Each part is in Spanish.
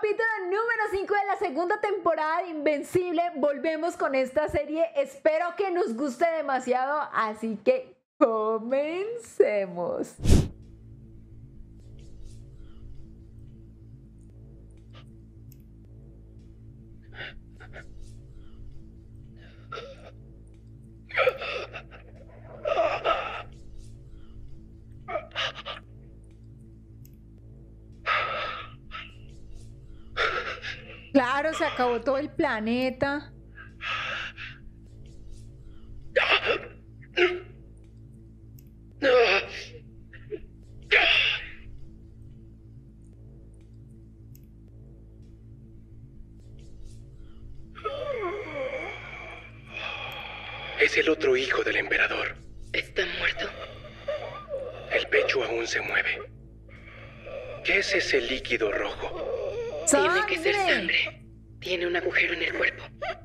capítulo número 5 de la segunda temporada de Invencible. Volvemos con esta serie. Espero que nos guste demasiado, así que comencemos. Claro, se acabó todo el planeta. Es el otro hijo del emperador. ¿Está muerto? El pecho aún se mueve. ¿Qué es ese líquido rojo? Tiene que ser sangre. Tiene un agujero en el cuerpo.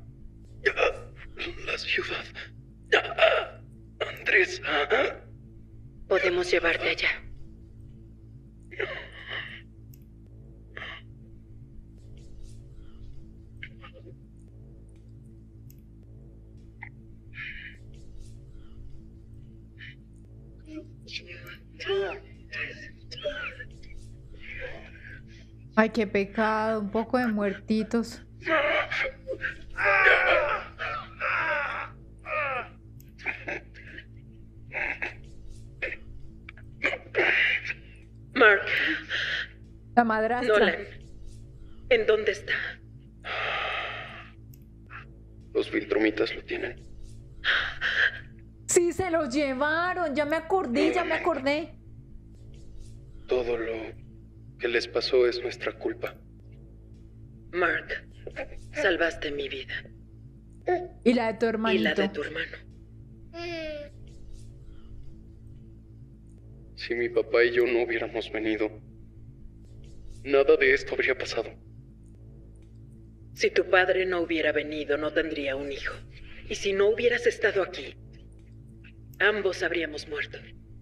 La ciudad. Andrés. Podemos llevarte allá. Ay, qué pecado, un poco de muertitos. Mark. La madrastra. Nolan. ¿En dónde está? Los Viltrumitas lo tienen. Sí, se lo llevaron, ya me acordé. Todo lo que les pasó es nuestra culpa. Mark, salvaste mi vida. Y la de tu hermanito. Y la de tu hermano. Si mi papá y yo no hubiéramos venido, nada de esto habría pasado. Si tu padre no hubiera venido, no tendría un hijo. Y si no hubieras estado aquí, ambos habríamos muerto.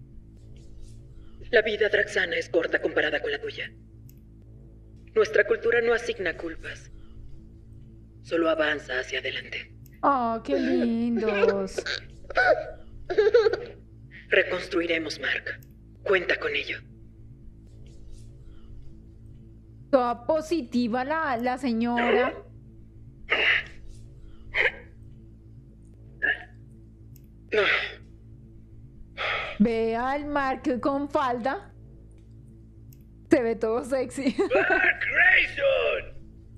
La vida draxana es corta comparada con la tuya. Nuestra cultura no asigna culpas. Solo avanza hacia adelante. Oh, qué lindos. Reconstruiremos, Mark. Cuenta con ello. Toda positiva la señora. Ve al Mark con falda. Se ve todo sexy. ¡Mark Grayson!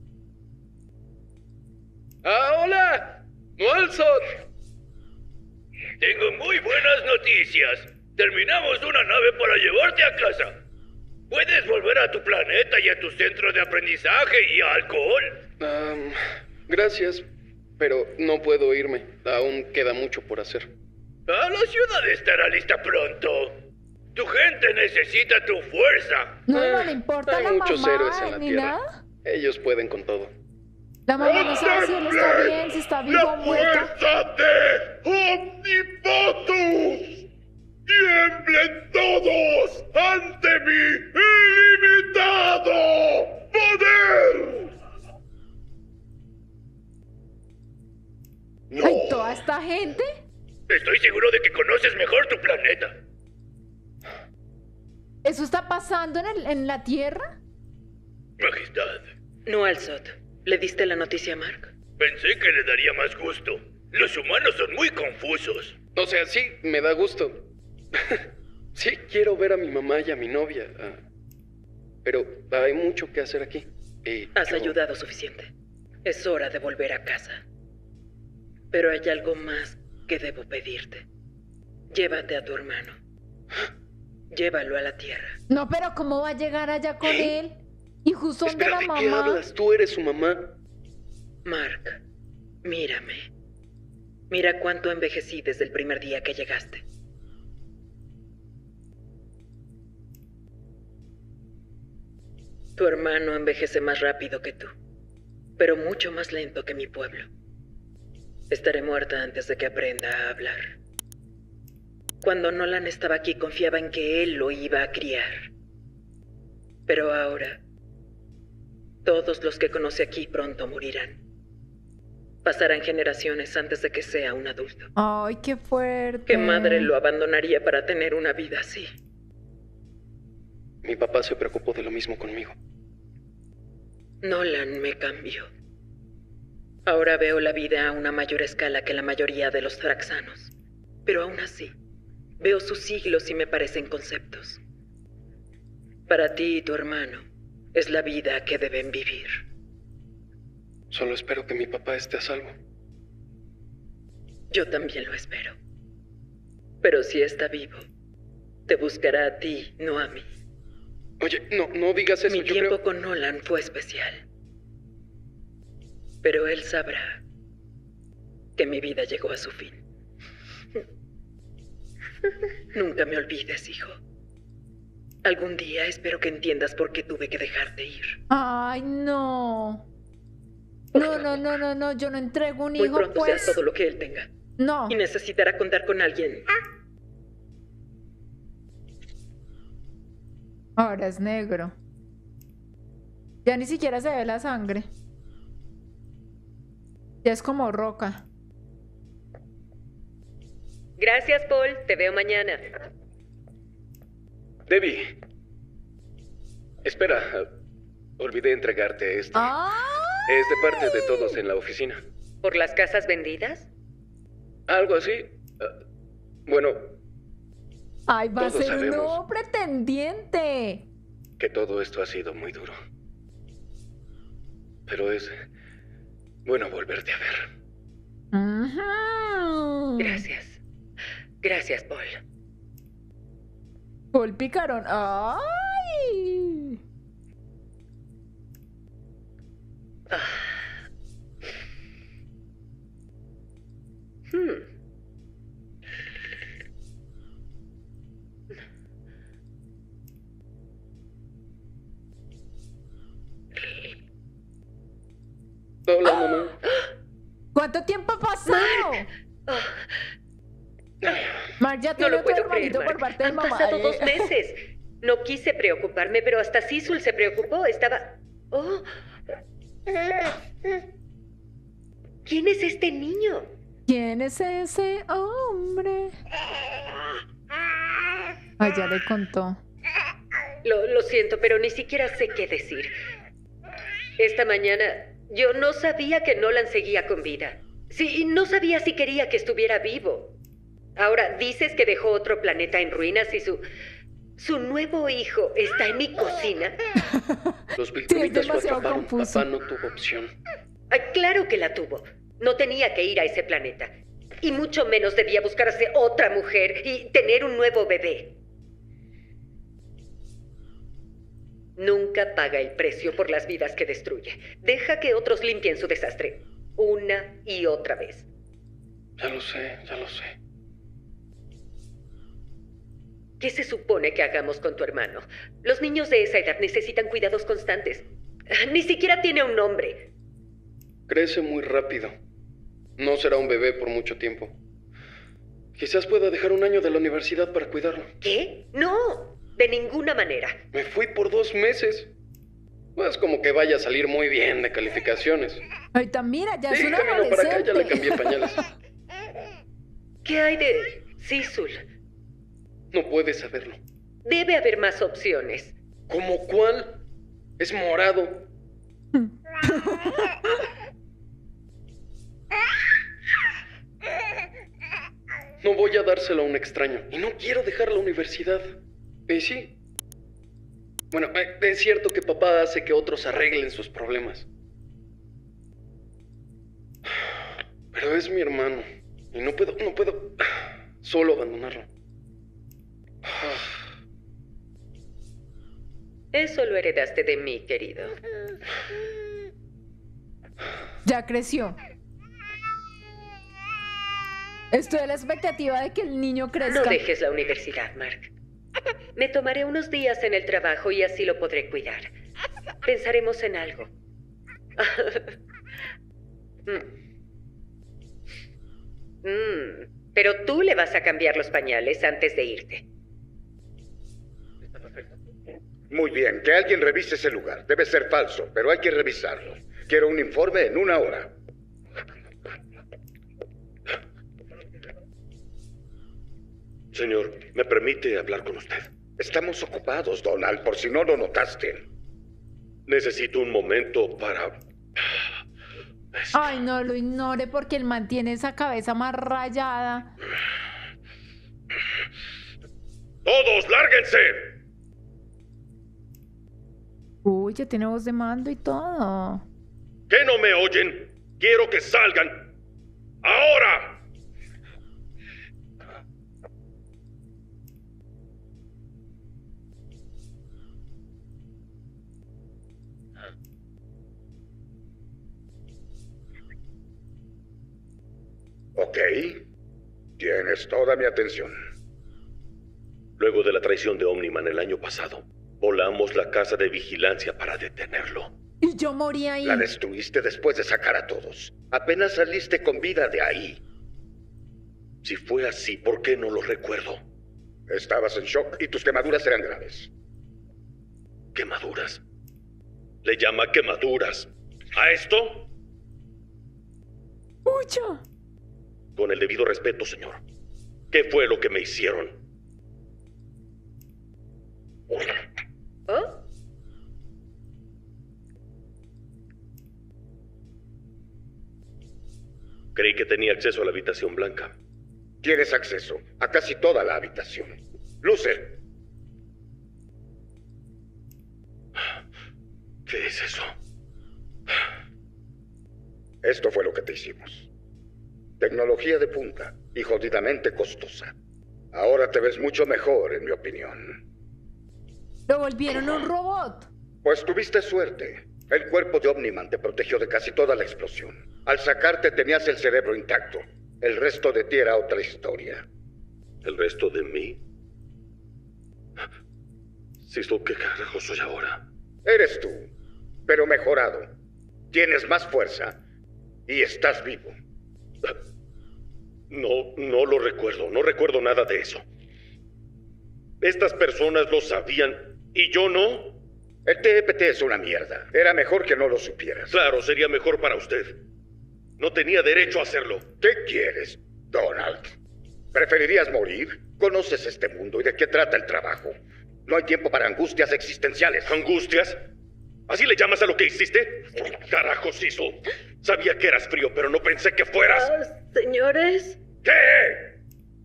¡Hola! ¡Nelson! Tengo muy buenas noticias. Terminamos una nave para llevarte a casa. Puedes volver a tu planeta y a tu centro de aprendizaje y a alcohol. Gracias, pero no puedo irme. Aún queda mucho por hacer. La ciudad estará lista pronto. Tu gente necesita tu fuerza. No le importa Hay la muchos héroes en mamá la ni Tierra. nada. Ellos pueden con todo. La mamá no sabe si él está bien, si está vivo o muerto. ¡La fuerza de Omnipotus! ¡Tiemblen todos ante mi ilimitado poder! No. Ay, toda esta gente. Estoy seguro de que conoces mejor tu planeta. ¿Eso está pasando en la Tierra? Majestad, No al Sot. ¿Le diste la noticia a Mark? pensé que le daría más gusto. Los humanos son muy confusos. O sea, sí, me da gusto. Sí, quiero ver a mi mamá y a mi novia. Pero hay mucho que hacer aquí. Y Has yo- ayudado suficiente. Es hora de volver a casa. Pero hay algo más que debo pedirte. Llévate a tu hermano. Llévalo a la Tierra. No, pero ¿cómo va a llegar allá con él? Y justo donde Espera, la ¿de qué mamá. hablas? Tú eres su mamá. Mark, mírame. Mira cuánto envejecí desde el primer día que llegaste. Tu hermano envejece más rápido que tú, pero mucho más lento que mi pueblo. Estaré muerta antes de que aprenda a hablar. Cuando Nolan estaba aquí confiaba en que él lo iba a criar. Pero ahora Todos los que conoce aquí pronto morirán. Pasarán generaciones antes de que sea un adulto. Ay, qué fuerte. ¿Qué madre lo abandonaría para tener una vida así? Mi papá se preocupó de lo mismo conmigo. Nolan me cambió. Ahora veo la vida a una mayor escala que la mayoría de los Thraxanos. Pero aún así, veo sus siglos y me parecen conceptos. Para ti y tu hermano, es la vida que deben vivir. Solo espero que mi papá esté a salvo. Yo también lo espero. Pero si está vivo, te buscará a ti, no a mí. Oye, no digas eso. Mi Yo tiempo creo... con Nolan fue especial. Pero él sabrá que mi vida llegó a su fin. Nunca me olvides, hijo. Algún día espero que entiendas por qué tuve que dejarte ir. Ay, no. No, yo no entrego un Muy hijo, pronto pues. será todo lo que él tenga. No. Y necesitará contar con alguien. Ahora es negro. Ya ni siquiera se ve la sangre. Ya es como roca. Gracias, Paul. Te veo mañana. Debbie. Espera. Olvidé entregarte esto. ¡Ay! Es de parte de todos en la oficina. ¿Por las casas vendidas? Algo así. Bueno, ¡Ay, va a todos ser un sabemos. nuevo pretendiente! que todo esto ha sido muy duro. Pero es bueno volverte a ver. Ujú. Gracias. Gracias, Paul. Paul Picarón. ¡Ay! Hmm. Hola, mamá. ¿Cuánto tiempo ha pasado? Mark ya No tiene lo otro puedo creer, hermanito por Mark. parte de Han mamá. pasado 2 meses. No quise preocuparme, pero hasta Sisul se preocupó. Estaba... Oh. ¿Quién es este niño? ¿Quién es ese hombre? Ay, ya le contó. Lo siento, pero ni siquiera sé qué decir. Esta mañana yo no sabía que Nolan seguía con vida. Sí, y no sabía si quería que estuviera vivo. Ahora dices que dejó otro planeta en ruinas y su nuevo hijo está en mi cocina. Los Viltrumitas lo demasiado atraparon. confuso. Papá no tuvo opción. Ay, claro que la tuvo. No tenía que ir a ese planeta. Y mucho menos debía buscarse otra mujer y tener un nuevo bebé. Nunca paga el precio por las vidas que destruye. Deja que otros limpien su desastre. Una y otra vez. Ya lo sé, ya lo sé. ¿Qué se supone que hagamos con tu hermano? Los niños de esa edad necesitan cuidados constantes. Ni siquiera tiene un nombre. Crece muy rápido. No será un bebé por mucho tiempo. Quizás pueda dejar un año de la universidad para cuidarlo. ¿Qué? No, de ninguna manera. Me fui por 2 meses. No es como que vaya a salir muy bien de calificaciones. Ahorita mira, ya es Sí, un camino para acá, ya le cambié adolescente. pañales. ¿Qué hay de Sisul? No puedes saberlo. Debe haber más opciones. ¿Cómo cuál? Es morado. No voy a dárselo a un extraño. Y no quiero dejar la universidad. ¿Y sí? Bueno, es cierto que papá hace que otros arreglen sus problemas. Pero es mi hermano. Y no puedo solo abandonarlo. Eso lo heredaste de mí, querido. Ya creció. Estoy a la expectativa de que el niño crezca. No dejes la universidad, Mark. Me tomaré unos días en el trabajo y así lo podré cuidar. Pensaremos en algo. Pero tú le vas a cambiar los pañales antes de irte. Muy bien, que alguien revise ese lugar. Debe ser falso, pero hay que revisarlo. Quiero un informe en 1 hora. Señor, ¿me permite hablar con usted? Estamos ocupados, Donald, por si no lo notaste. Necesito un momento para... Ay, no lo ignore porque él mantiene esa cabeza más rayada. ¡Todos, lárguense! Uy, ya tiene voz de mando y todo. ¿Qué no me oyen? Quiero que salgan. ¡Ahora! Ok. Tienes toda mi atención. Luego de la traición de Omniman el año pasado, volamos la casa de vigilancia para detenerlo. Y yo morí ahí. La destruiste después de sacar a todos. Apenas saliste con vida de ahí. Si fue así, ¿por qué no lo recuerdo? Estabas en shock y tus quemaduras eran graves. ¿Quemaduras? ¿Le llama quemaduras a esto? ¡Pucha! Con el debido respeto, señor. ¿Qué fue lo que me hicieron? ¿Oh? Creí que tenía acceso a la habitación blanca. Tienes acceso a casi toda la habitación. Luce. ¿Qué es eso? Esto fue lo que te hicimos. Tecnología de punta y jodidamente costosa. Ahora te ves mucho mejor, en mi opinión. Lo volvieron un robot. Pues tuviste suerte. El cuerpo de Omniman te protegió de casi toda la explosión. Al sacarte tenías el cerebro intacto. El resto de ti era otra historia. ¿El resto de mí? Sisto, ¿qué carajo soy ahora? Eres tú, pero mejorado. Tienes más fuerza y estás vivo. No lo recuerdo. No recuerdo nada de eso. Estas personas lo sabían y yo no. El TEPT es una mierda. Era mejor que no lo supieras. Claro, sería mejor para usted. No tenía derecho a hacerlo. ¿Qué quieres, Donald? ¿Preferirías morir? Conoces este mundo y de qué trata el trabajo. No hay tiempo para angustias existenciales. ¿Angustias? ¿Así le llamas a lo que hiciste? Carajo, Cecil. Sabía que eras frío, pero no pensé que fueras... Señores. ¿Qué?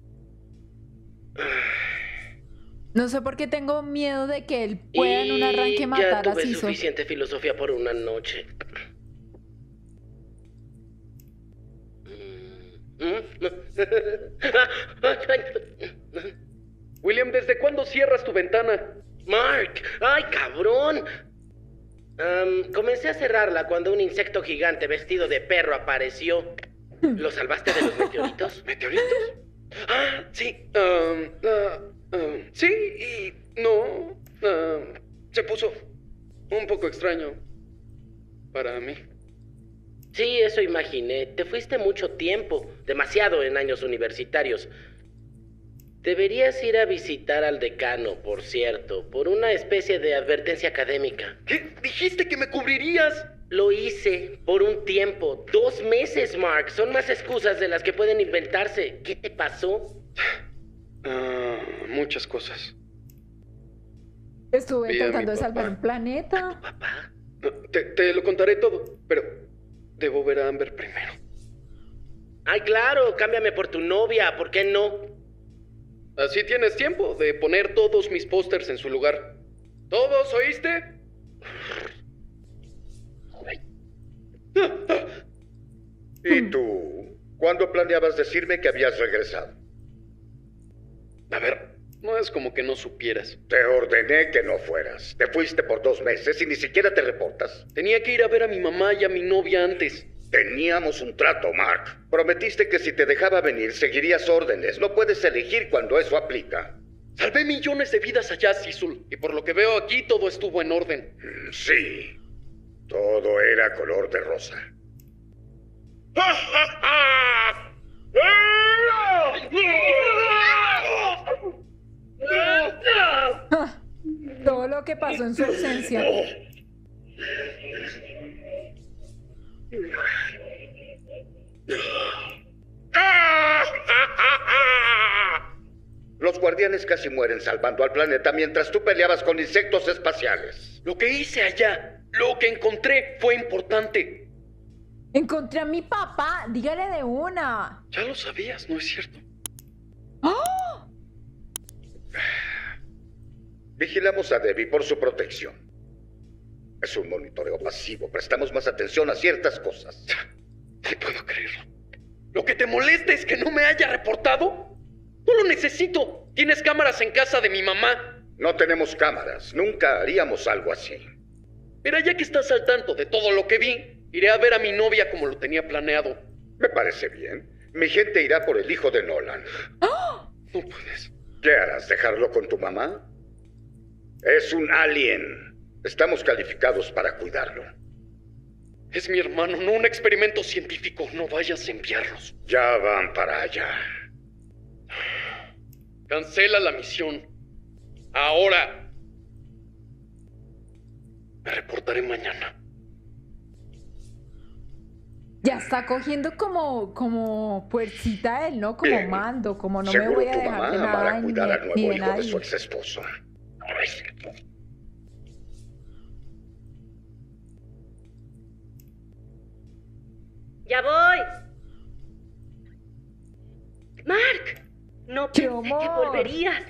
No sé por qué tengo miedo de que él pueda en un arranque matar ya a tuve Ciso. suficiente filosofía por una noche. William, ¿desde cuándo cierras tu ventana? Mark, ¡ay, cabrón! Comencé a cerrarla cuando un insecto gigante vestido de perro apareció. ¿Lo salvaste de los meteoritos? ¿Meteoritos? Ah, sí. Sí y no. Se puso un poco extraño para mí. Sí, eso imaginé. Te fuiste mucho tiempo, demasiado en años universitarios. Deberías ir a visitar al decano, por cierto, por una especie de advertencia académica. ¿Qué? ¿Dijiste que me cubrirías? Lo hice por un tiempo, 2 meses, Mark. Son más excusas de las que pueden inventarse. ¿Qué te pasó? Muchas cosas. Estuve Vi a mi tratando de salvar papá. un planeta. ¿Papá? Te lo contaré todo, pero debo ver a Amber primero. Ay, claro, cámbiame por tu novia, ¿por qué no? Así tienes tiempo de poner todos mis pósters en su lugar. ¿Todos oíste? ¿Y tú? ¿Cuándo planeabas decirme que habías regresado? A ver, no es como que no supieras. Te ordené que no fueras. Te fuiste por 2 meses y ni siquiera te reportas. Tenía que ir a ver a mi mamá y a mi novia antes. Teníamos un trato, Mark. Prometiste que si te dejaba venir seguirías órdenes. No puedes elegir cuando eso aplica. Salvé millones de vidas allá, Cecil. Y por lo que veo aquí, todo estuvo en orden. Sí. Todo era color de rosa. todo lo que pasó en su ausencia. Los guardianes casi mueren salvando al planeta mientras tú peleabas con insectos espaciales. Lo que hice allá, lo que encontré, fue importante. Encontré a mi papá, dígale de una. Ya lo sabías, ¿no es cierto? ¡Oh! Vigilamos a Debbie por su protección. Es un monitoreo pasivo. Prestamos más atención a ciertas cosas. No puedo creerlo. ¿Lo que te molesta es que no me haya reportado? No lo necesito. Tienes cámaras en casa de mi mamá. No tenemos cámaras. Nunca haríamos algo así. Mira, ya que estás al tanto de todo lo que vi, iré a ver a mi novia como lo tenía planeado. Me parece bien. Mi gente irá por el hijo de Nolan. ¡Oh! No puedes. ¿Qué harás? ¿Dejarlo con tu mamá? Es un alien. Estamos calificados para cuidarlo. Es mi hermano, no un experimento científico. No vayas a enviarlos. Ya van para allá. Cancela la misión. Ahora. Me reportaré mañana. Ya está cogiendo como puercita él, ¿no? Como Bien. mando, como no Seguro me voy a tu dejar mamá de nada amará ni cuidar al de nuevo hijo de nadie. su ex esposo. ¡Ya voy! ¡Mark! No ¡Qué pensé que amor! volverías.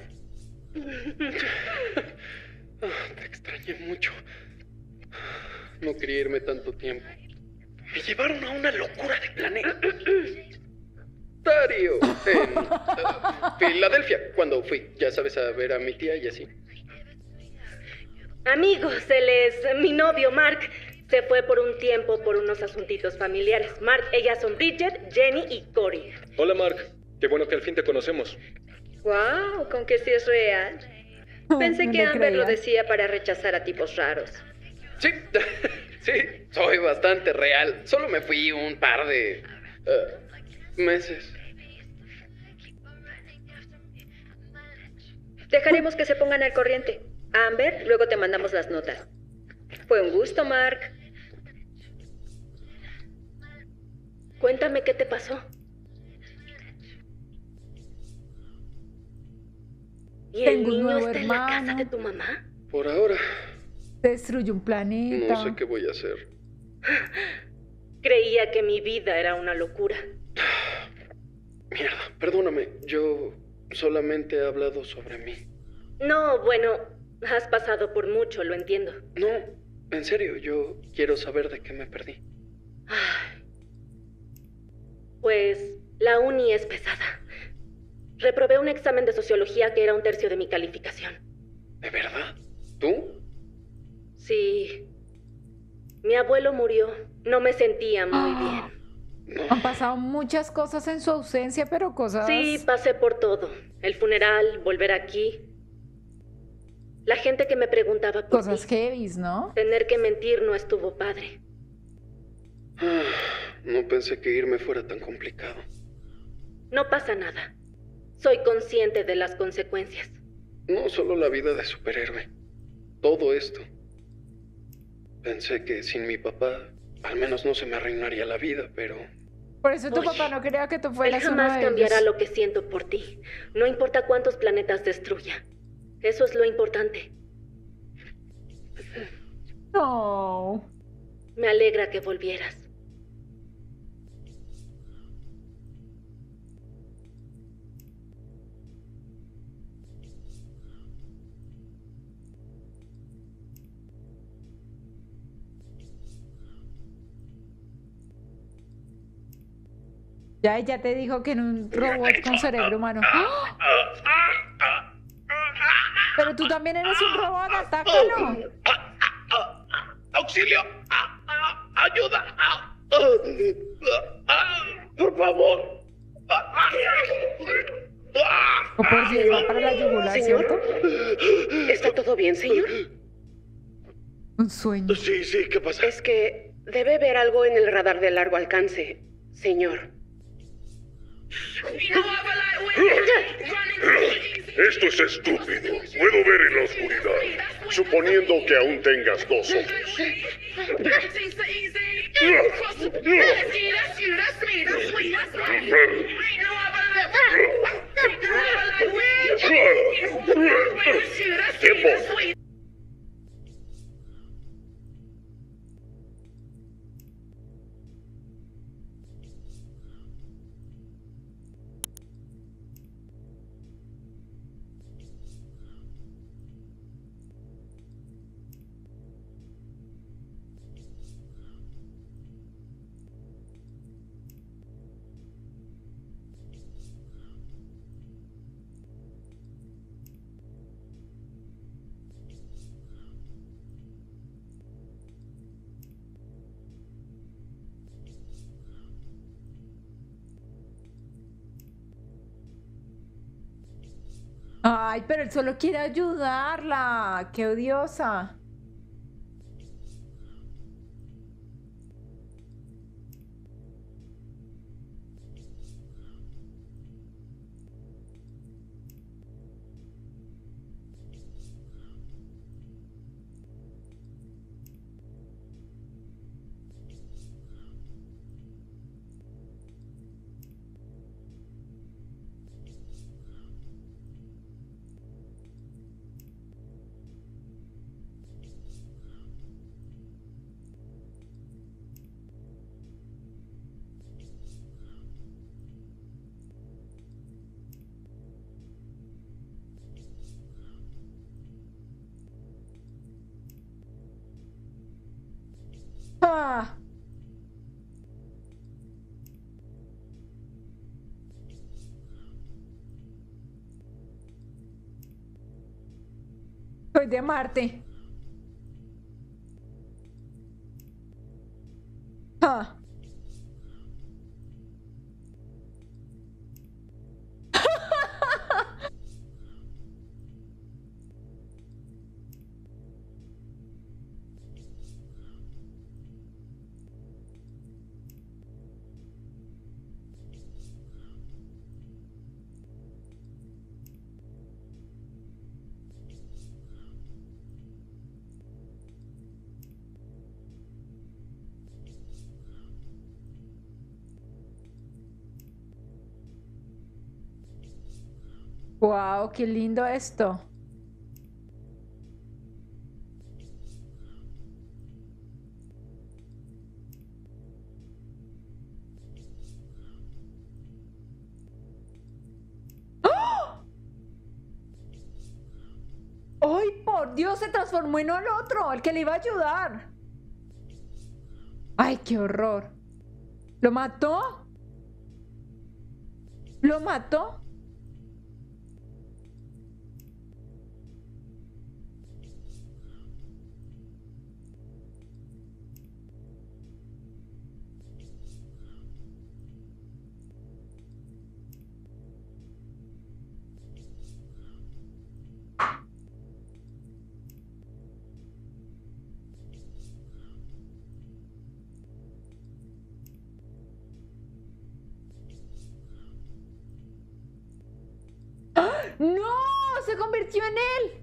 Te extrañé mucho. No quería irme tanto tiempo. Me llevaron a una locura de planeta. Dario, en Filadelfia, cuando fui, ya sabes, a ver a mi tía y así. Amigos, él es mi novio, Mark. Se fue por un tiempo por unos asuntitos familiares. Mark, ellas son Bridget, Jenny y Cory. Hola, Mark. Qué bueno que al fin te conocemos. Wow, con que sí es real. Pensé No que le Amber lo creía. decía para rechazar a tipos raros. Sí, sí, soy bastante real. Solo me fui un par de meses. Dejaremos que se pongan al corriente. Amber, luego te mandamos las notas. Fue un gusto, Mark. Cuéntame qué te pasó. ¿Y el Tengo un niño nuevo está en la casa hermano. de tu mamá? Por ahora, Destruye un planeta. no sé qué voy a hacer. Creía que mi vida era una locura. Mierda, perdóname. Yo solamente he hablado sobre mí. No, bueno, has pasado por mucho, lo entiendo. No, en serio, yo quiero saber de qué me perdí. Ay. Pues la uni es pesada. Reprobé un examen de sociología que era 1/3 de mi calificación. ¿De verdad? ¿Tú? Sí. Mi abuelo murió. No me sentía muy bien. No. Han pasado muchas cosas en su ausencia, pero cosas... Sí, pasé por todo. El funeral, volver aquí. La gente que me preguntaba por Cosas mí. heavies, ¿no? Tener que mentir no estuvo padre. No pensé que irme fuera tan complicado. No pasa nada. Soy consciente de las consecuencias. No solo la vida de superhéroe. Todo esto. Pensé que sin mi papá, al menos no se me arruinaría la vida, pero... Por eso tu Oye, papá no quería que tú Él fueras uno jamás de cambiará ellos. lo que siento por ti. No importa cuántos planetas destruya. Eso es lo importante. No. Me alegra que volvieras. Ya ella te dijo que en un robot con cerebro humano. ¡Ah! Pero tú también eres un robot, atácalo. ¡Auxilio! ¡Ayuda! ¡Por favor! O por si va para la yugular, Señor. ¿cierto? ¿Está todo bien, señor? Un sueño. Sí, sí, ¿qué pasa? Es que debe ver algo en el radar de largo alcance, señor. Esto es estúpido. Puedo ver en la oscuridad. Suponiendo que aún tengas dos ojos. ¡Tiempo! Ay, pero él solo quiere ayudarla. Qué odiosa. Ah. Soy de Marte. Ah. Wow, qué lindo esto. ¡Ah! ¡Ay, por Dios! Se transformó en el otro, el que le iba a ayudar. ¡Ay, qué horror! ¿Lo mató? ¿Lo mató? ¡No! ¡Se convirtió en él!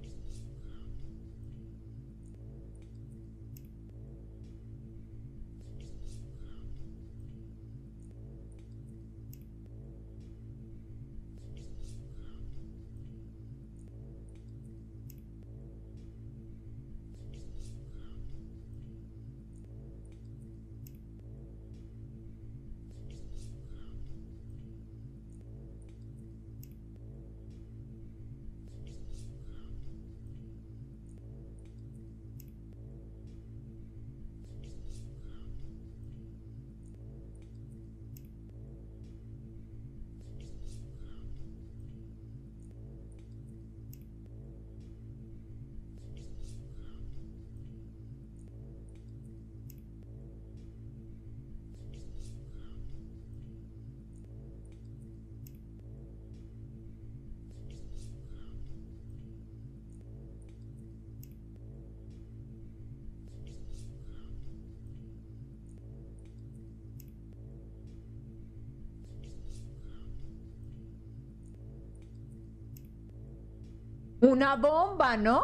Una bomba, ¿no?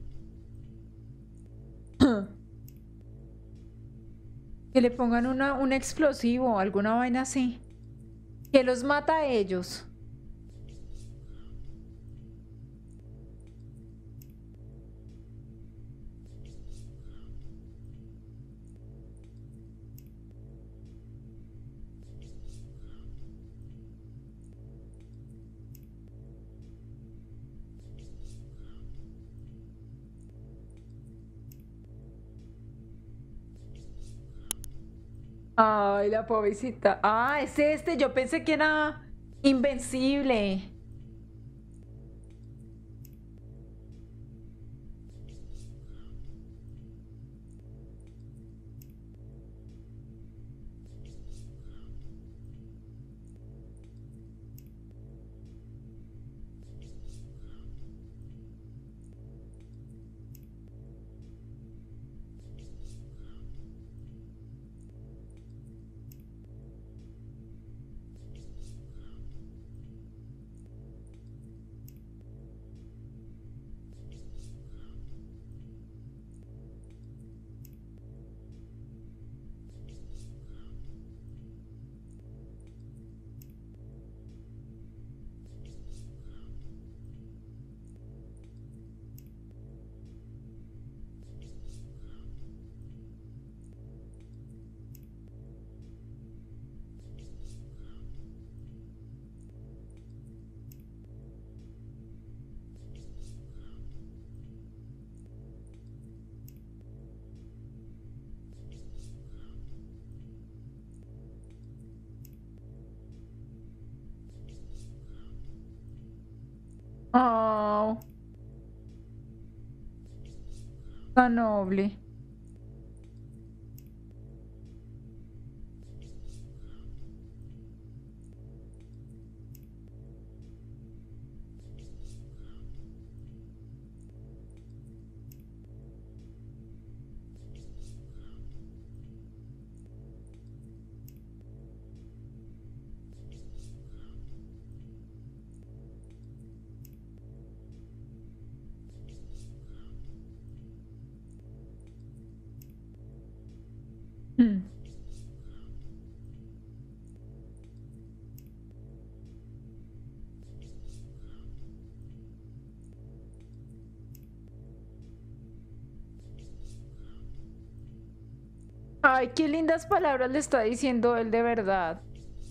Que le pongan un explosivo, alguna vaina así. Que los mata a ellos. Ay, la pobrecita. Ah, es este. Yo pensé que era invencible. Oh, tan noble. Mm. Ay, qué lindas palabras le está diciendo él de verdad.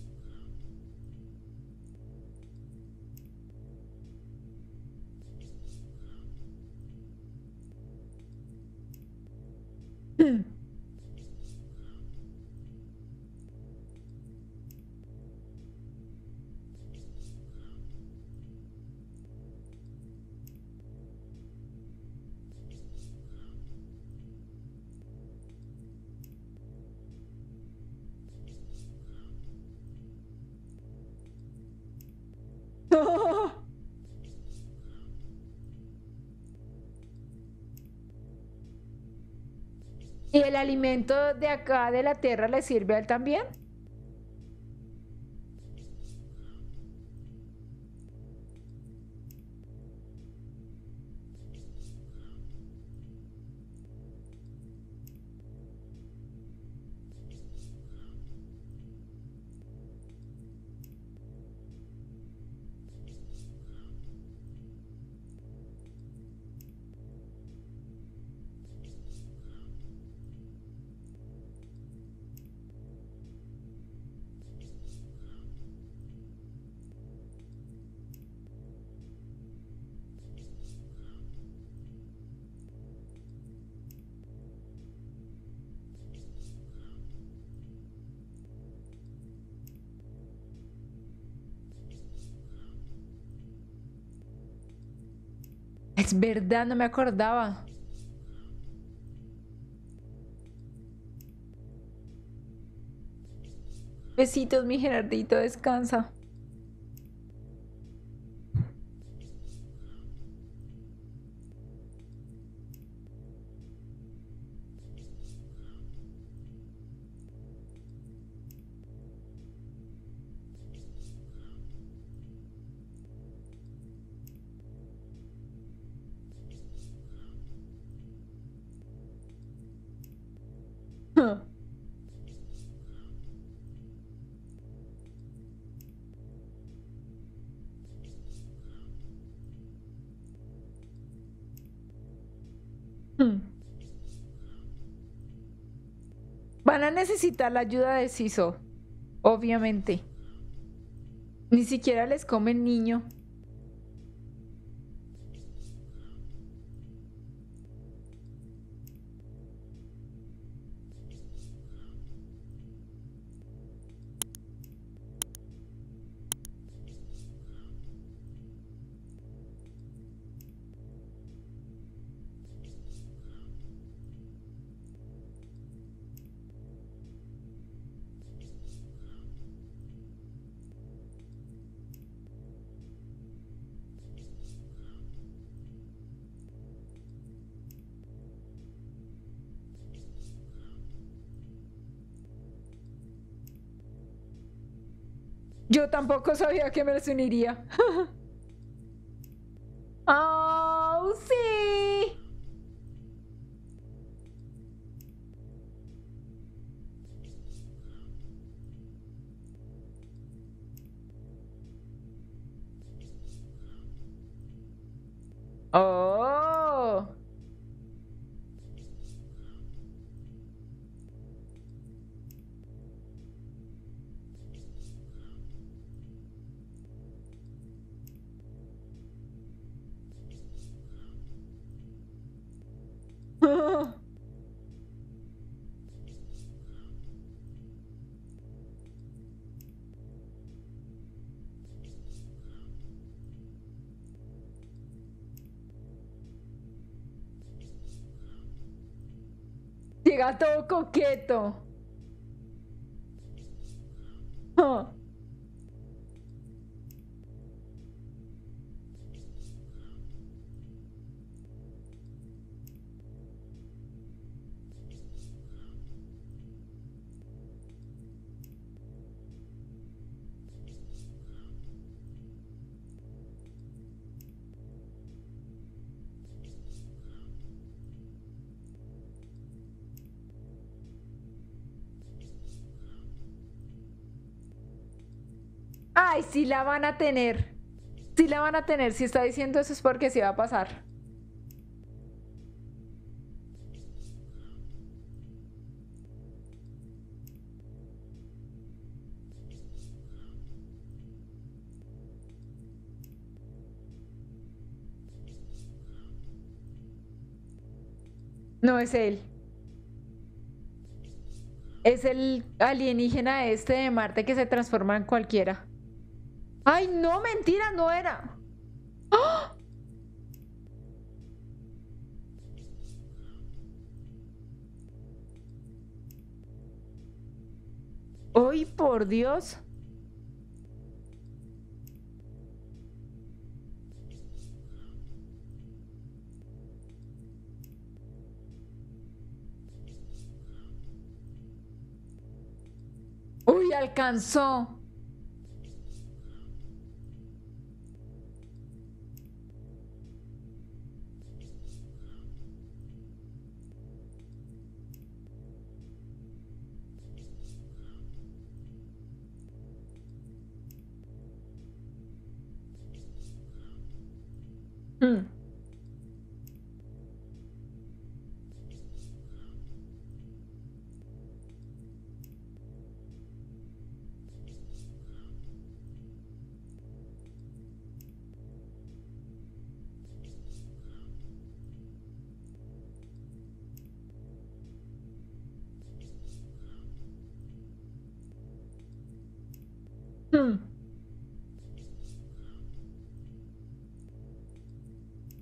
Mm. ¿Y el alimento de acá de la tierra le sirve a él también? Es verdad, no me acordaba. Besitos, mi Gerardito, descansa. Van a necesitar la ayuda de Siso, obviamente. Ni siquiera les come el niño. Yo tampoco sabía que me les uniría. ¡Oh, sí! ¡Oh! Llega todo coqueto. Ah. Ay, sí la van a tener. Sí la van a tener. Si está diciendo eso es porque sí va a pasar. No es él. Es el alienígena este de Marte que se transforma en cualquiera. Ay, no, mentira, no era. ¡Ah! ¡Ay, por Dios! ¡Uy, alcanzó! Mm. Mm.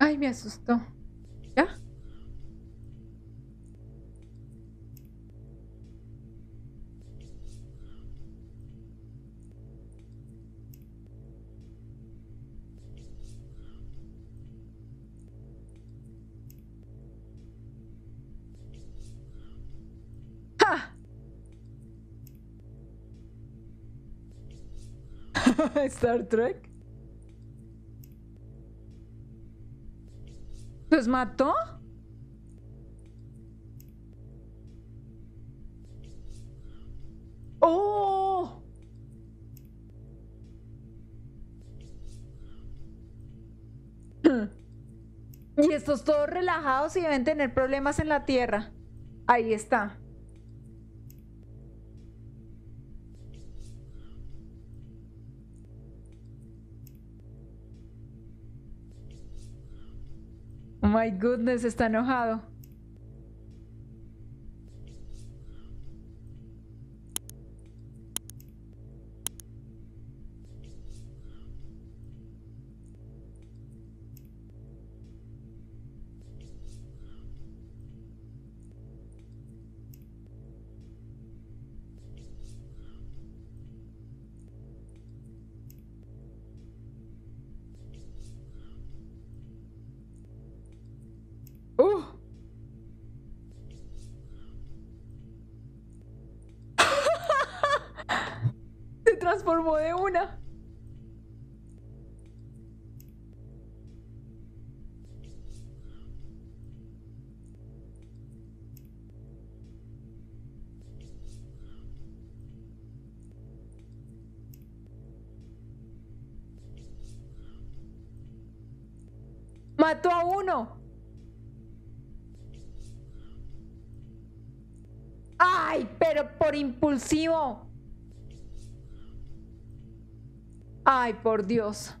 Ay, me asustó. ¿Ya? ¡Ja! Star Trek. ¿Los mató? ¡Oh! Y estos todos relajados y deben tener problemas en la Tierra. Ahí está. Oh my goodness, está enojado. Se transformó de una. Mató a uno. Ay, pero por impulsivo. Ay, por Dios.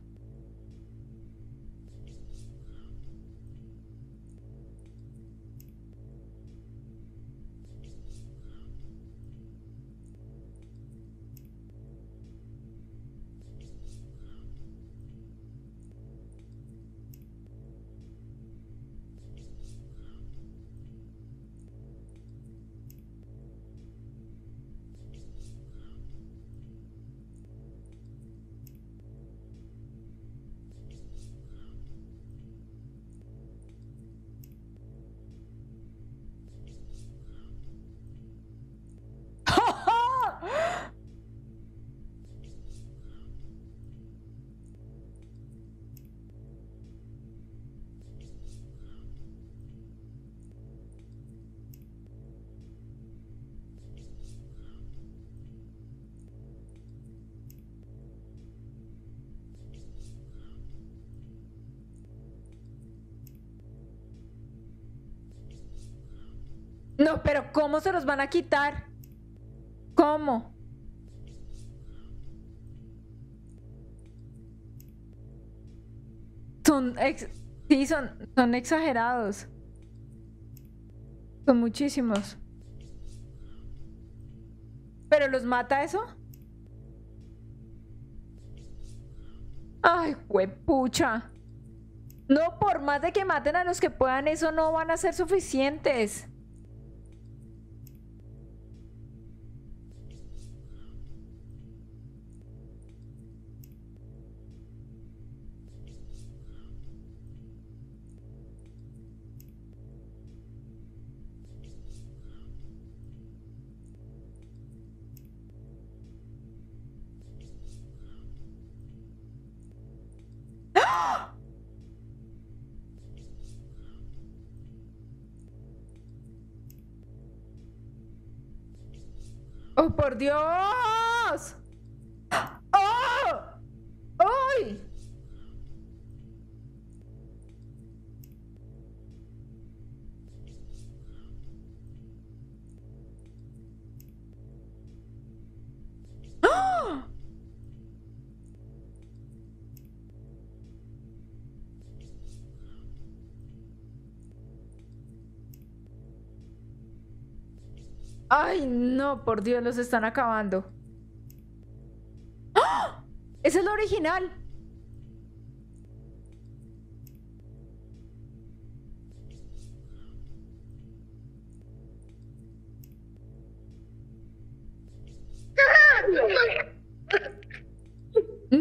No, pero ¿cómo se los van a quitar? ¿Cómo? Sí, son exagerados. Son muchísimos. ¿Pero los mata eso? Ay, huepucha. No, por más de que maten a los que puedan, eso no van a ser suficientes. ¡Oh, por Dios! ¡Oh! ¡Ay! ¡Ah! Ay, no, por Dios, los están acabando. ¡Ah! Esa es la original.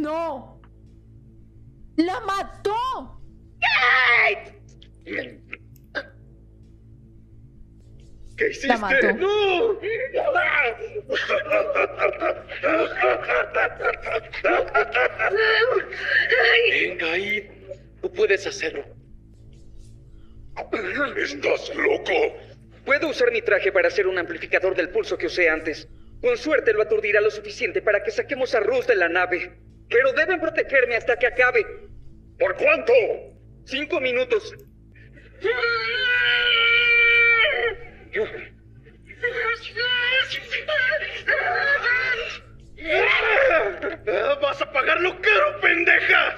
¡No! ¡La mató! ¿Qué hiciste? La mató. ¡No! Venga, ahí. Tú puedes hacerlo. ¿Estás loco? Puedo usar mi traje para hacer un amplificador del pulso que usé antes. Con suerte lo aturdirá lo suficiente para que saquemos a Rus de la nave. Pero deben protegerme hasta que acabe. ¿Por cuánto? 5 minutos. ¡Vas a pagarlo caro, pendeja!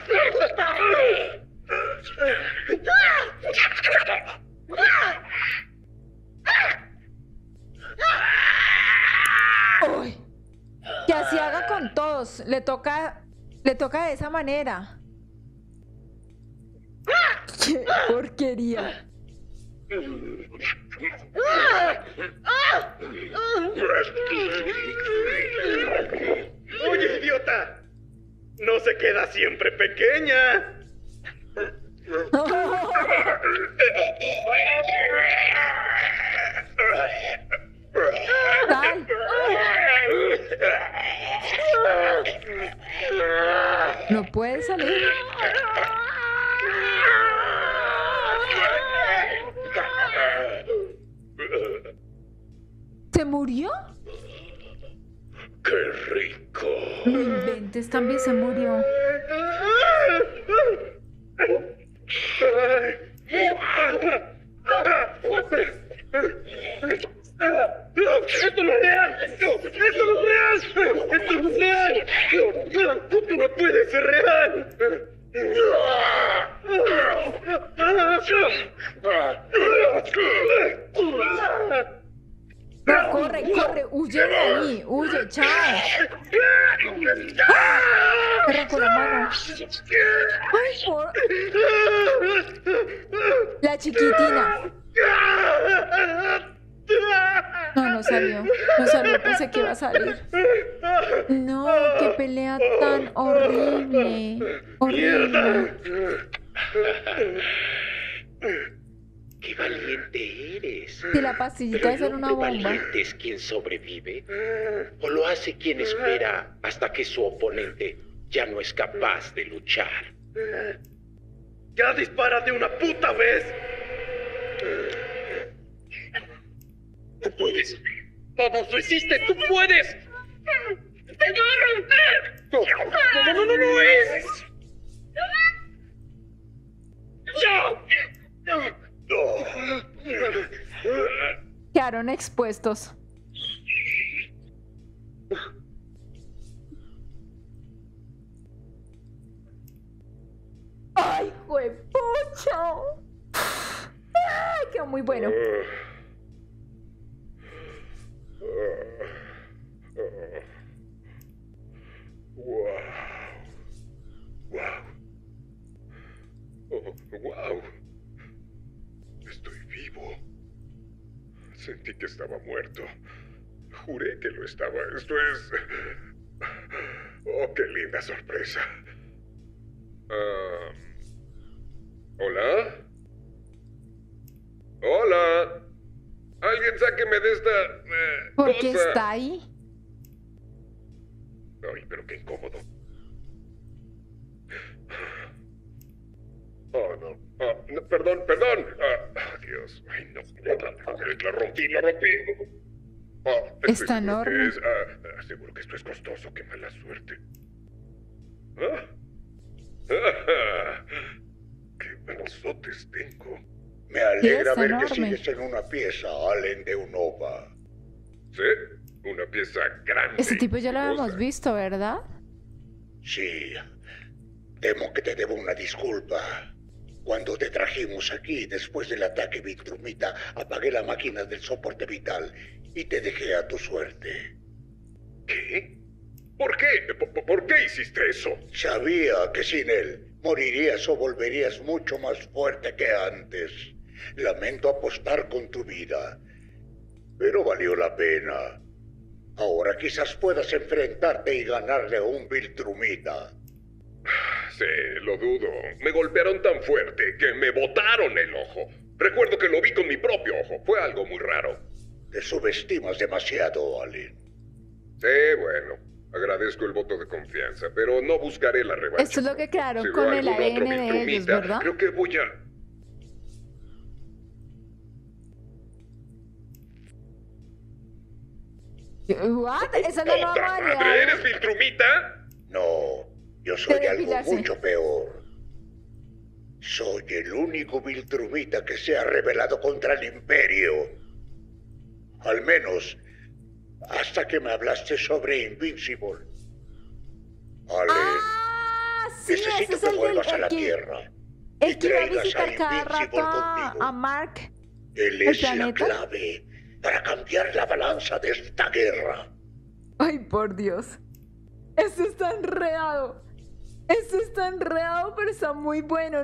¡Uy! Que así haga con todos. Le toca de esa manera. ¡Qué porquería! ¡Oye, idiota! ¡No se queda siempre pequeña! ¡Sal! No puede salir. ¿Se murió? ¡Qué rico! No inventes, también se murió. ¡Esto no es real! ¡Esto no es real! ¡Esto no es real! ¡Esto no puede ser real! No, corre, corre, huye de ahí, huye, chao. Me arrancó la mano. Ay, por... La chiquitina. No, no salió. No salió, pensé que iba a salir. No, qué pelea tan horrible. Horrible. ¡Qué valiente eres! Si la pastillita de ser una bomba. ¿Valiente es quien sobrevive? ¿O lo hace quien espera hasta que su oponente ya no es capaz de luchar? ¡Ya dispara de una puta vez! ¡Tú puedes! ¡Vamos, lo hiciste! ¡Tú puedes! ¡Te voy a romper! ¡No es! ¡Ya! Quedaron expuestos. ¡Ay, juepucha! ¡Ay, quedó muy bueno! ¡Wow! Estoy vivo. Sentí que estaba muerto. Juré que lo estaba. Esto es... Oh, qué linda sorpresa. ¿Hola? ¡Hola! ¡Alguien sáqueme de esta... ¿Por qué cosa! está ahí? Ay, pero qué incómodo. Oh, no. No, perdón. Dios. Ay, no. La rompí. Está enorme. Seguro que esto es costoso. Qué mala suerte. Qué brazotes tengo. Me alegra está ver enorme. que sigues en una pieza, Allen de Unova. ¿Sí? Una pieza grande. Ese tipo ya lo y habíamos rosa. visto, ¿verdad? Sí. Temo que te debo una disculpa. Cuando te trajimos aquí, después del ataque Viltrumita, apagué la máquina del soporte vital y te dejé a tu suerte. ¿Qué? ¿Por qué? ¿Por qué hiciste eso? Sabía que sin él morirías o volverías mucho más fuerte que antes. Lamento apostar con tu vida, pero valió la pena. Ahora quizás puedas enfrentarte y ganarle a un Viltrumita. Sí, lo dudo. Me golpearon tan fuerte que me botaron el ojo. Recuerdo que lo vi con mi propio ojo. Fue algo muy raro. Te subestimas demasiado, Allen. Sí, bueno. Agradezco el voto de confianza, pero no buscaré la revancha. Esto es lo que crearon Si con veo el algún otro ADN de ellos, Viltrumita, ¿verdad? creo que voy a... ¿What? ¿Esa es la nueva ¡Puta modalidad? madre! ¿Eres Viltrumita? No, yo soy Debe algo depilarse. mucho peor. Soy el único Viltrumita que se ha rebelado contra el Imperio. Al menos hasta que me hablaste sobre Invincible. Allen, Ah, sí, ese necesito es que el vuelvas a del la que, Tierra. el que iba a traigas visitar cada rato Invincible a contigo. Mark. Él ¿El es la planeta? clave para cambiar la balanza de esta guerra. Ay, por Dios. Esto está enredado. Esto está enredado, pero está muy bueno.